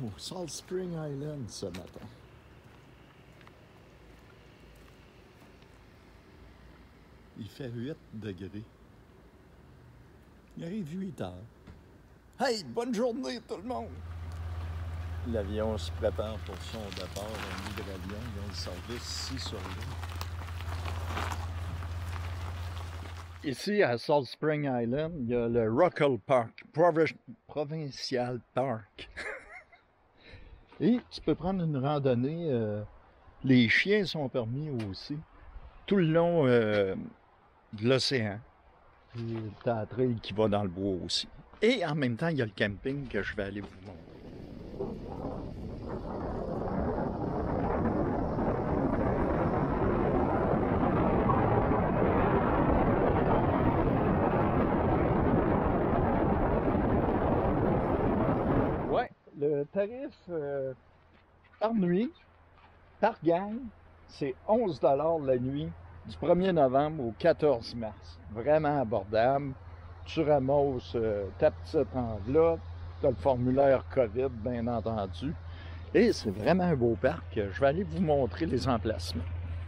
Salt Spring Island ce matin. Il fait 8 degrés. Il arrive 8 heures. Hey, bonne journée tout le monde! L'avion se prépare pour son départ. Un hydravion, ils ont le service ici sur l'île. Ici, à Salt Spring Island, il y a le Rockall Park, Provincial Park. Et tu peux prendre une randonnée, les chiens sont permis aussi, tout le long de l'océan. Et t'as un trail qui va dans le bois aussi. Et en même temps, il y a le camping que je vais aller vous montrer. Le tarif par nuit, par gang, c'est 11 $ la nuit du 1er novembre au 14 mars. Vraiment abordable. Tu ramasses ta petite enveloppe, tu as le formulaire COVID, bien entendu. Et c'est vraiment un beau parc. Je vais aller vous montrer les emplacements.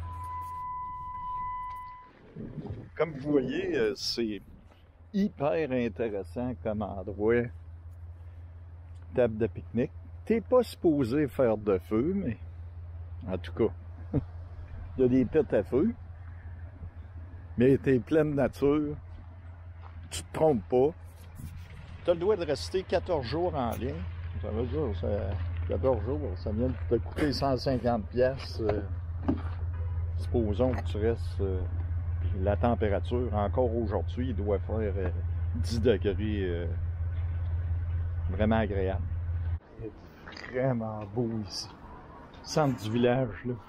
Comme vous voyez, c'est hyper intéressant comme endroit. Table de pique-nique. T'es pas supposé faire de feu, mais en tout cas, il y a des pets à feu. Mais t'es pleine nature. Tu te trompes pas. T'as le droit de rester 14 jours en ligne. Ça veut dire, 14 jours, ça vient de te coûter 150$. Supposons que tu restes. La température, encore aujourd'hui, il doit faire 10 degrés. Vraiment agréable. C'est vraiment beau ici. Centre du village, là.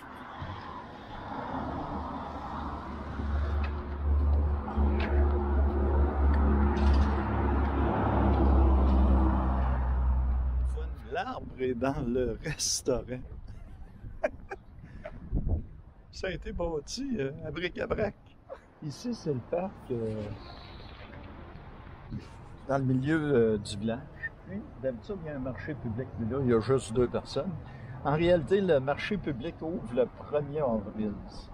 L'arbre est dans le restaurant. Ça a été bâti à bric-à-brac. Ici, c'est le parc dans le milieu du village. D'habitude, il y a un marché public, mais là, il y a juste 2 personnes. En réalité, le marché public ouvre le 1er avril.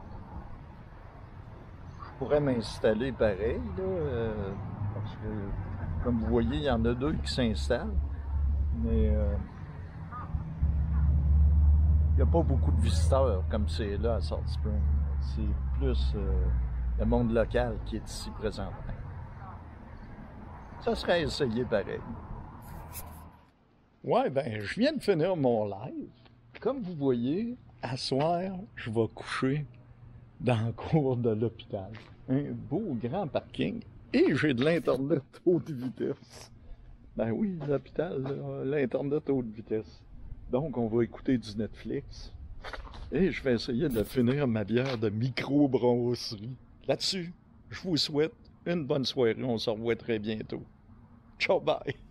Je pourrais m'installer pareil, là, parce que, comme vous voyez, il y en a 2 qui s'installent, mais il n'y a pas beaucoup de visiteurs comme c'est là à Salt Spring. C'est plus le monde local qui est ici présentement. Ça serait essayé pareil. Ouais, ben, je viens de finir mon live. Comme vous voyez, à soir, je vais coucher dans la cour de l'hôpital. Un beau grand parking. Et j'ai de l'Internet haute vitesse. Ben oui, l'hôpital, l'Internet haute vitesse. Donc, on va écouter du Netflix. Et je vais essayer de finir ma bière de microbrasserie. Là-dessus, je vous souhaite une bonne soirée. On se revoit très bientôt. Ciao, bye!